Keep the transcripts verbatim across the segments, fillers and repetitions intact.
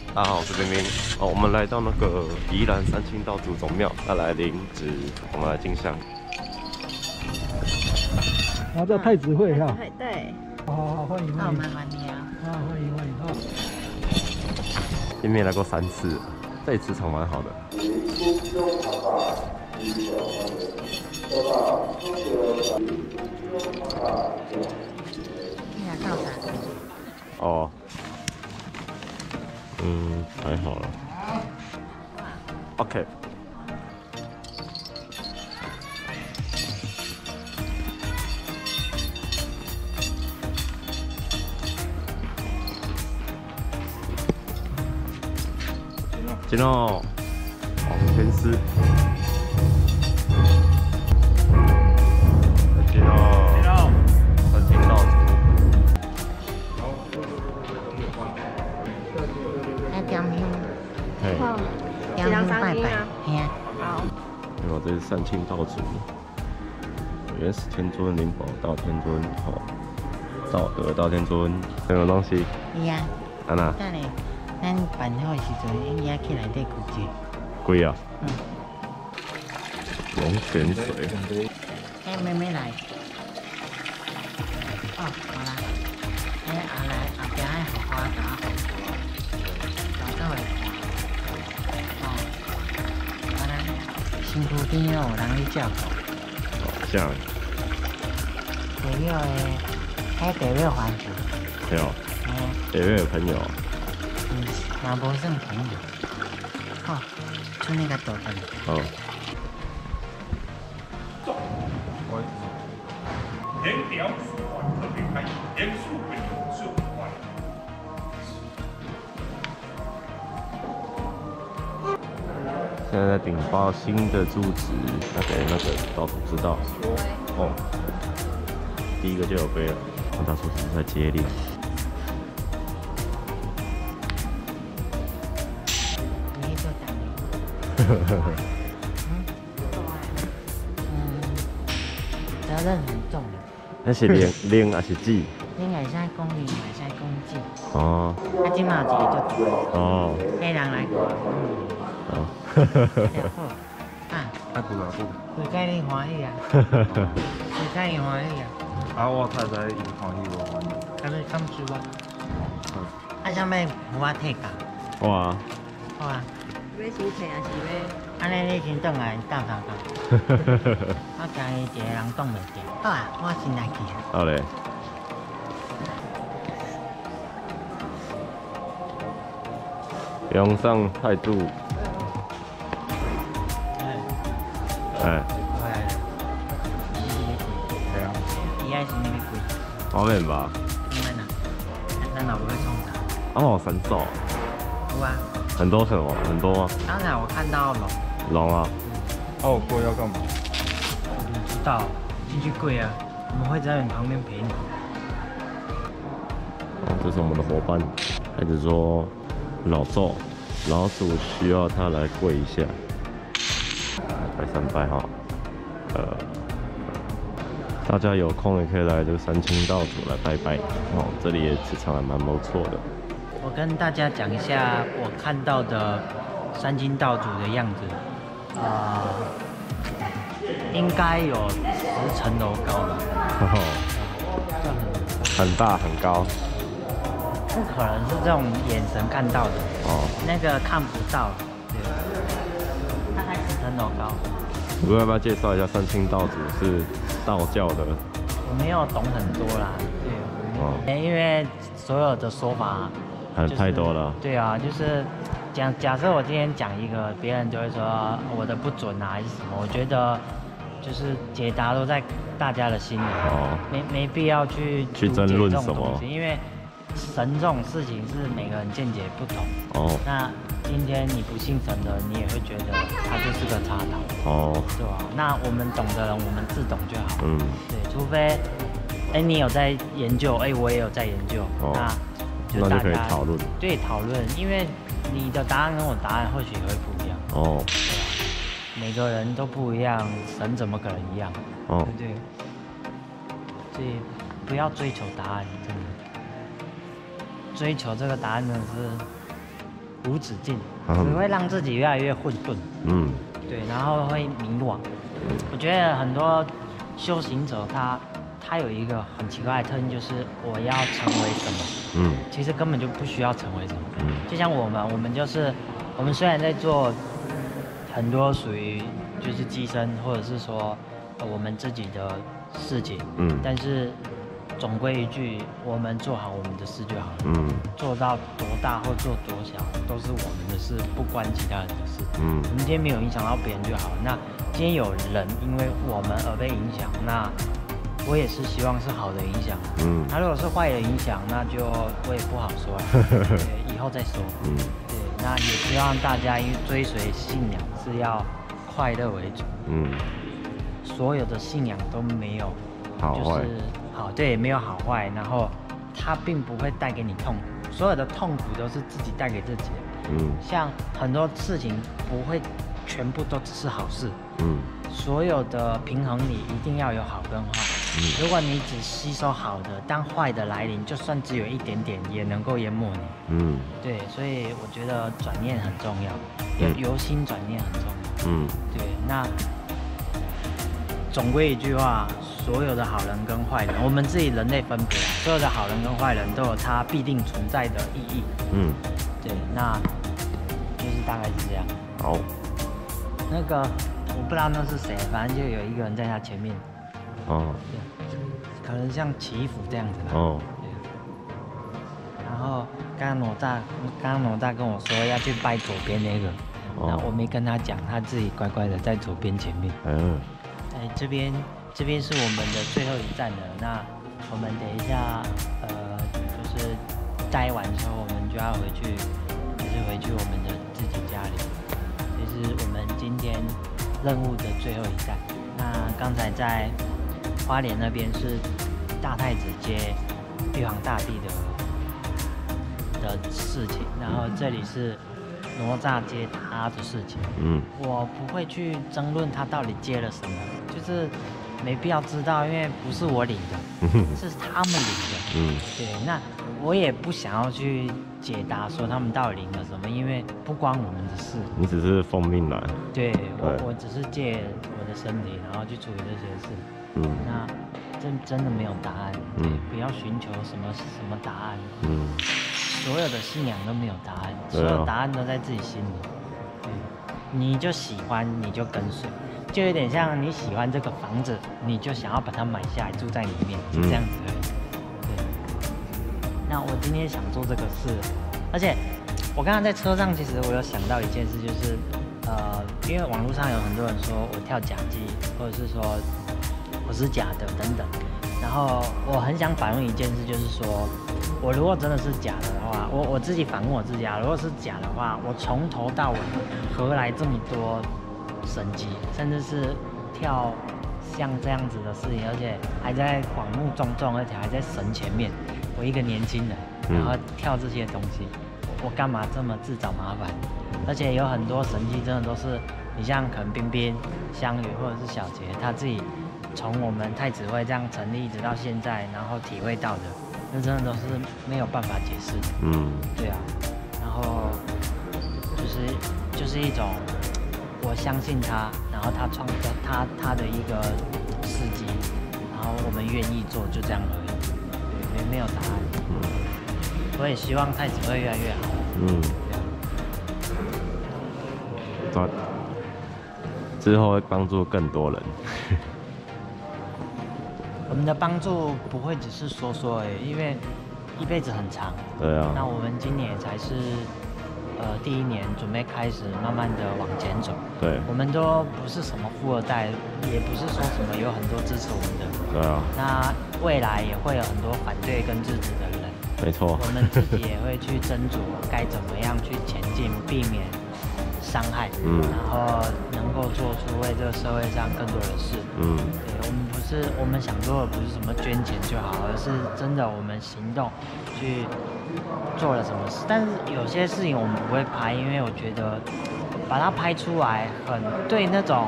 大家好，我是冰冰。哦，我们来到那个宜兰三清道祖总庙，要来领旨，我们来进香。 然后叫太子会哈。 对。 好好好，欢迎欢迎。 麻烦你啊。 啊，欢迎欢迎哈。 冰冰来过三次，这里磁场蛮好的。 你来干啥？ 哦。嗯，还好了。OK。金哦，王天师。金哦，三清道祖。 来点香。 嘿。 点香拜拜。嘿啊。好。 没有，这是三清道祖。元始天尊、灵宝道天尊、好，道德道天尊，什么东西？ 是啊。 安娜。 等下，咱办好的时阵，伊也去内底跪者。 跪啊。 嗯。 龙泉水。 哎，妹妹来。哦，好啦。哎，后来后边爱荷花打好，找到会花。哦。啊，咱身躯边哦，有人去照顾。 哦，这样。 地庙的，喺地庙环境。 没有。 嗯。 地庙的朋友。 嗯，嘛无算朋友。好，出那个豆粉。 好。 填表属环特别开，严肃为是环。 现在在顶包新的住址，要给那个道主知道。哦，第一个就有杯了，那大叔只是在接力。 你做大的。 呵呵呵。 嗯，责任很重的。 那是零零还是几？ 恁会使讲零，会使讲几。 哦。 啊，即嘛有一个就大。 哦。 迄人来讲。 哦。 好。啊。 啊，不啦不。 会甲你欢喜啊。会甲伊欢喜啊。 啊，我太太伊欢喜我欢喜。 敢要敢煮啊？啊，啥物有我退价？ 哇。 好啊。 要先退还是要？ 安尼你先转来斗相共。我惊伊一个人挡袂住。好啊，我先来去啊。 好嘞。梁上态度。哎。 哎。 系啊。 伊爱是咩贵？ 方便吧？ 你们呢？咱老婆会冲啥？ 哦，神兽。 有啊。 很多什么？很多吗？ 刚才我看到龙。 龙啊。 啊，我过要干嘛？ 我不知道，进去跪啊，我们会在你旁边陪你。 哦，这是我们的伙伴，孩子说老赵，老祖需要他来跪一下，拜三拜哈。呃，大家有空也可以来这个三清道祖来拜拜哦，这里也磁场还蛮不错的。 我跟大家讲一下我看到的三清道祖的样子，啊、呃，应该有十层楼高吧。 很大很高。 不可能是这种眼神看到的， 哦， 那个看不到，对，大概十层楼高。 我要不要介绍一下三清道祖是道教的？ 我没有懂很多啦，对，哦，因为所有的说法还太多了。 对啊，就是讲假设我今天讲一个，别人就会说我的不准啊，还是什么？我觉得就是解答都在大家的心里，哦，没没必要去去争论什么， 因为神这种事情是每个人见解不同。哦，那今天你不信神的，你也会觉得他就是个插头。哦，对吧？那我们懂的人，我们自懂就好。嗯，对，除非哎你有在研究，哎我也有在研究，哦，那就大家可以讨论。 对，讨论，因为你的答案跟我答案或许也会不一样。哦，对啊，每个人都不一样，神怎么可能一样？哦，对不对？所以不要追求答案，真的。追求这个答案真的是无止境，只会让自己越来越混沌。嗯，对，然后会迷惘。我觉得很多修行者他他有一个很奇怪的特性，就是我要成为什么，嗯，其实根本就不需要成为什么。嗯，就像我们，我们就是我们虽然在做很多属于就是机身或者是说、呃、我们自己的事情，嗯，但是总归一句，我们做好我们的事就好了。嗯，做到多大或做多小都是我们的事，不关其他人的事。嗯，我们今天没有影响到别人就好了。那今天有人因为我们而被影响，那我也是希望是好的影响。嗯，那如果是坏的影响，那就我也不好说了，以后再说。嗯，对，那也希望大家因为追随信仰是要快乐为主。嗯，所有的信仰都没有好坏。 好，对，没有好坏，然后它并不会带给你痛苦，所有的痛苦都是自己带给自己的。嗯，像很多事情不会全部都只是好事。嗯，所有的平衡里一定要有好跟坏。嗯，如果你只吸收好的，当坏的来临，就算只有一点点，也能够淹没你。嗯，对，所以我觉得转念很重要，由由心转念很重要。嗯，对，那总归一句话。所有的好人跟坏人，我们自己人类分别，所有的好人跟坏人都有它必定存在的意义。嗯，对，那就是大概是这样。 好， 那个我不知道那是谁，反正就有一个人在他前面。哦。对，可能像祈福这样子吧。哦。对。然后刚刚哪吒，刚刚哪吒跟我说要去拜左边那个，哦、然后我没跟他讲，他自己乖乖的在左边前面。嗯。哎，这边。这边是我们的最后一站了，那我们等一下，呃，就是待完之后，我们就要回去，就是回去我们的自己家里。这是我们今天任务的最后一站。那刚才在花莲那边是大太子接玉皇大帝的的事情，然后这里是哪吒接他的事情。嗯，我不会去争论他到底接了什么，就是。没必要知道，因为不是我领的，是他们领的。嗯，对，那我也不想要去解答说他们到底领了什么，因为不关我们的事。 你只是奉命来。 对，我我只是借我的身体，然后去处理这些事。嗯，那真真的没有答案。嗯，不要寻求什么什么答案。嗯，所有的信仰都没有答案，所有答案都在自己心里。对，你就喜欢，你就跟随。就有点像你喜欢这个房子，你就想要把它买下来住在里面，就这样子而已。对。那我今天想做这个事，而且我刚刚在车上，其实我有想到一件事，就是呃，因为网络上有很多人说我跳假机，或者是说我是假的等等。然后我很想反问一件事，就是说我如果真的是假的的话，我我自己反问我自己啊，如果是假的话，我从头到尾何来这么多？神迹，甚至是跳像这样子的事情，而且还在广目众众，而且还在神前面。我一个年轻人，然后跳这些东西，我, 我干嘛这么自找麻烦？而且有很多神迹，真的都是你像可能冰冰、香宇或者是小杰，他自己从我们太子会这样成立一直到现在，然后体会到的，那真的都是没有办法解释的。嗯，对啊，然后就是就是一种。我相信他，然后他创造他他的一个事迹，然后我们愿意做，就这样而已，没没有答案。嗯，我也希望太子会越来越好。嗯， 对。之后会帮助更多人。 我们的帮助不会只是说说而已，因为一辈子很长。 对啊。 那我们今年才是。呃，第一年准备开始慢慢的往前走。 对， 我们都不是什么富二代，也不是说什么有很多支持我们的。 对啊。 那未来也会有很多反对跟制止的人。 没错。 我们自己也会去斟酌该怎么样去前进，避免伤害。嗯。然后能够做出为这个社会上更多的事。嗯。对，我们不是我们想做的不是什么捐钱就好，而是真的我们行动去。做了什么事，但是有些事情我们不会拍，因为我觉得把它拍出来很对那种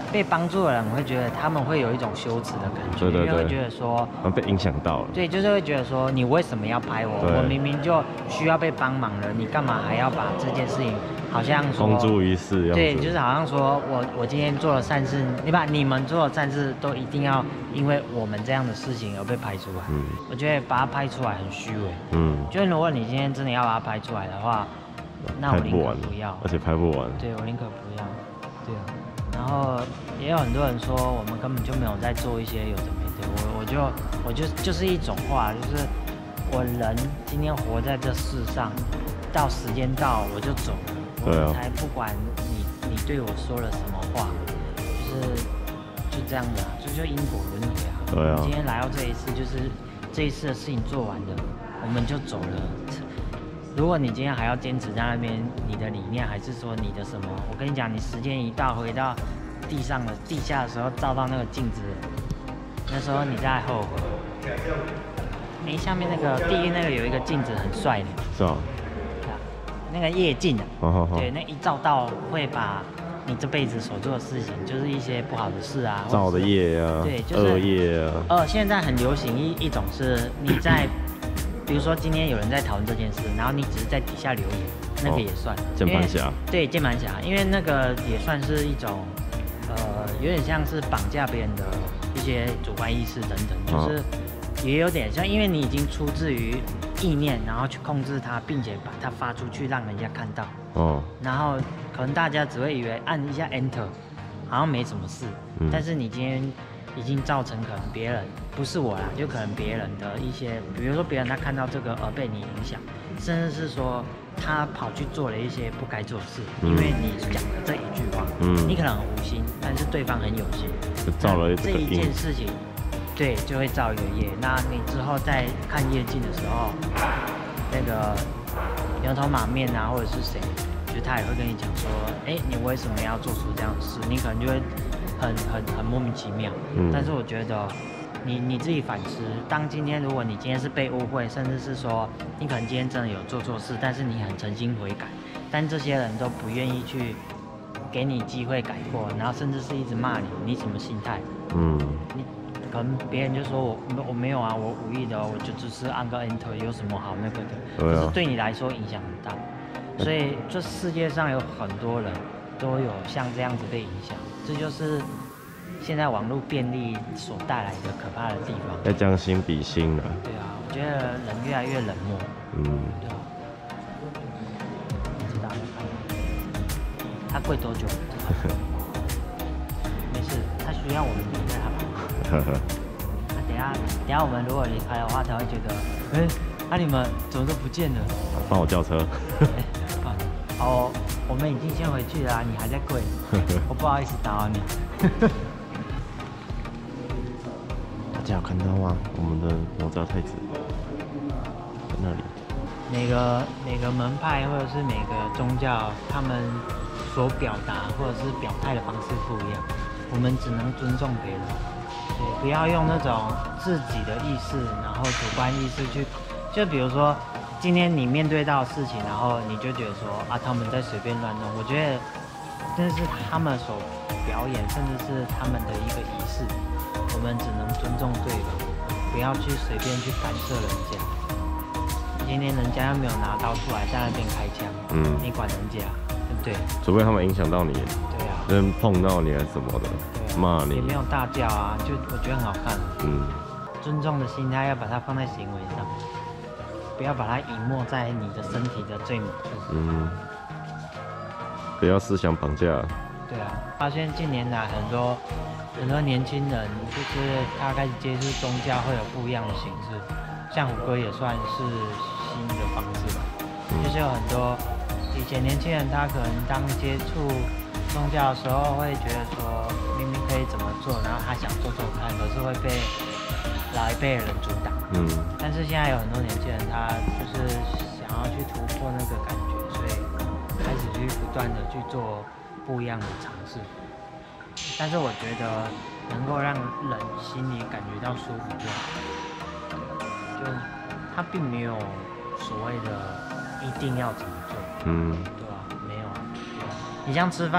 被帮助的人会觉得他们会有一种羞耻的感觉， 对对对， 因为会觉得说， 被影响到了。 对，就是会觉得说，你为什么要拍我？我明明就需要被帮忙了，你干嘛还要把这件事情好像说公诸于世？ 对，就是好像说我我今天做了善事，你把你们做的善事都一定要因为我们这样的事情而被拍出来。嗯，我觉得把它拍出来很虚伪。嗯，就是如果你今天真的要把它拍出来的话，那我宁可不要， 而且拍不完。 对，我宁可不要。对啊。然后也有很多人说我们根本就没有在做一些有的没的，我我就我就就是一种话，就是我人今天活在这世上，到时间到我就走了，我才不管你你对我说了什么话，就是就这样的、啊，这就因果轮回啊。 对啊。 今天来到这一次，就是这一次的事情做完了，我们就走了。如果你今天还要坚持在那边，你的理念还是说你的什么？我跟你讲，你时间一到，回到地上了、地下的时候，照到那个镜子，那时候你再后悔。哎，下面那个地狱那个有一个镜子很帅的， 是啊， 那个夜镜啊， 好好好， 对，那一照到会把你这辈子所做的事情，就是一些不好的事啊， 造的业啊， 对，就是恶业啊。 呃，现在很流行一一种是你在。比如说今天有人在讨论这件事，然后你只是在底下留言，那个也算键盘侠。 对，键盘侠，因为那个也算是一种，呃，有点像是绑架别人的一些主观意识等等，就是也有点像，因为你已经出自于意念，然后去控制它，并且把它发出去让人家看到。哦。然后可能大家只会以为按一下 Enter， 好像没什么事，嗯、但是你今天。已经造成可能别人不是我啦，就可能别人的一些，比如说别人他看到这个而被你影响，甚至是说他跑去做了一些不该做的事，嗯、因为你讲了这一句话，嗯，你可能很无心，但是对方很有心， 就造了这一件事情，对，就会造一个业。那你之后在看业镜的时候，那个牛头马面啊，或者是谁，就他也会跟你讲说，哎、欸，你为什么要做出这样的事？你可能就会。很很很莫名其妙，嗯、但是我觉得你你自己反思，当今天如果你今天是被误会，甚至是说你可能今天真的有做错事，但是你很诚心悔改，但这些人都不愿意去给你机会改过，然后甚至是一直骂你，你什么心态？嗯，你可能别人就说我我没有啊，我无意的、哦，我就只是按个 Enter， 有什么好那个的？对啊、可是对你来说影响很大，所以这世界上有很多人都有像这样子被影响。这就是现在网络便利所带来的可怕的地方。 要将心比心了。 对啊，我觉得人越来越冷漠。嗯。对啊。不知道要看。他跪多久？没事，他需要我们离开他吧。那等下，等下我们如果离开的话，才会觉得，哎、欸，那、啊、你们怎么都不见了？ 帮我叫车。 欸、哦。我们已经先回去了、啊，你还在跪，我不好意思打扰你。 大家有看到吗？我们的哪吒太子在那里。 每个每个门派或者是每个宗教，他们所表达或者是表态的方式不一样，我们只能尊重别人，对，不要用那种自己的意识，然后主观意识去，就比如说。今天你面对到的事情，然后你就觉得说啊，他们在随便乱弄。我觉得这是他们所表演，甚至是他们的一个仪式。我们只能尊重对方，不要去随便去干涉人家。今天人家又没有拿刀出来在那边开枪，嗯，你管人家，对不对？ 除非他们影响到你， 对啊， 跟碰到你还是什么的，骂、啊、你， 也没有大叫啊，就我觉得很好看。嗯，尊重的心态要把它放在行为上。不要把它隐没在你的身体的最某处。嗯， 不要思想绑架。 对啊，发现近年来很多很多年轻人，就是他开始接触宗教，会有不一样的形式。像虎哥也算是新的方式吧，嗯、就是有很多以前年轻人，他可能当接触宗教的时候，会觉得说明明可以怎么做，然后他想做做看，可是会被老一辈的人阻挡。嗯，但是现在有很多年轻人，他就是想要去突破那个感觉，所以开始去不断的去做不一样的尝试。但是我觉得能够让人心里感觉到舒服就好，就他并没有所谓的一定要怎么做，嗯，对吧？没有，你像吃饭，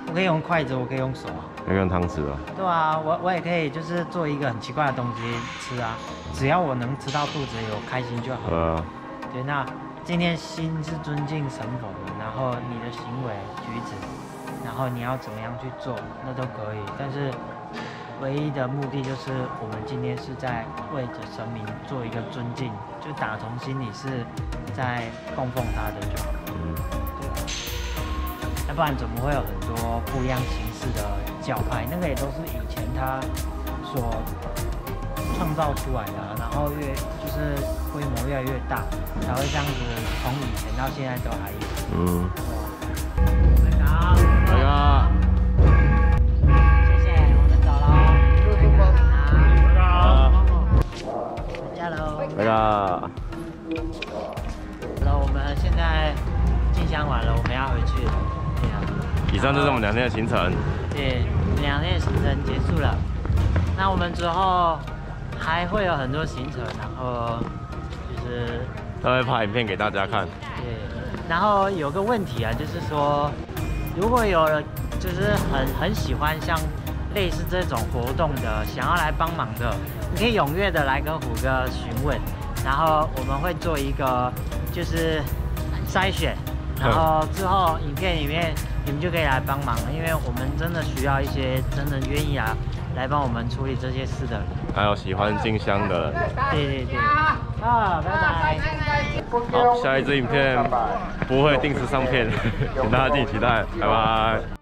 我可以用筷子，我可以用手啊。 可以用汤匙啊。 对啊，我我也可以就是做一个很奇怪的东西吃啊，只要我能吃到肚子有开心就好。 对啊。 对，那今天心是尊敬神佛的，然后你的行为举止，然后你要怎么样去做，那都可以。但是唯一的目的就是我们今天是在为着神明做一个尊敬，就打从心里是在供奉他的就好。嗯。对。要不然怎么会有很多不一样形式的教派？那个也都是以前他所创造出来的，然后越就是规模越来越大，才会这样子从以前到现在都还有。嗯。大家好。大家。谢谢，我们走喽。大家喽。 大家。 好了，我们现在进香完了，我们要回去了。对啊。 以上就是我们两天的行程。 对，两天的行程结束了。那我们之后还会有很多行程，然后就是都会拍影片给大家看。 对，然后有个问题啊，就是说，如果有人就是很很喜欢像类似这种活动的，想要来帮忙的，你可以踊跃的来跟虎哥询问，然后我们会做一个就是筛选，然后之后影片里面你们就可以来帮忙了，因为我们真的需要一些真的愿意啊来帮我们处理这些事的人， 还有喜欢进香的人。 对对对，啊，拜拜。 好，下一支影片不会定时上片，请大家敬请期待，拜拜。